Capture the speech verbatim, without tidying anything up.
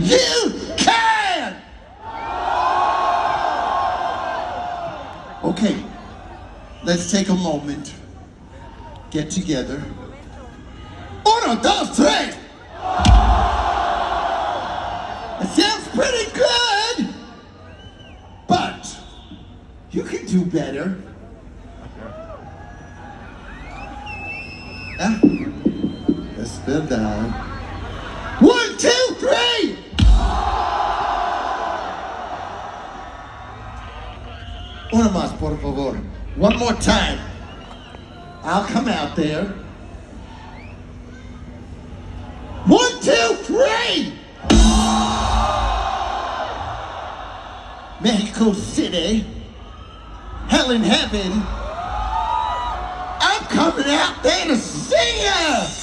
You can! Okay, let's take a moment. Get together. Uno, dos, tres! It sounds pretty good, but you can do better. Yeah? Let's spin down. One, two, three! Una más, por favor. One more time. I'll come out there. One, two, three! Mexico City. Hell in heaven. I'm coming out there to see ya!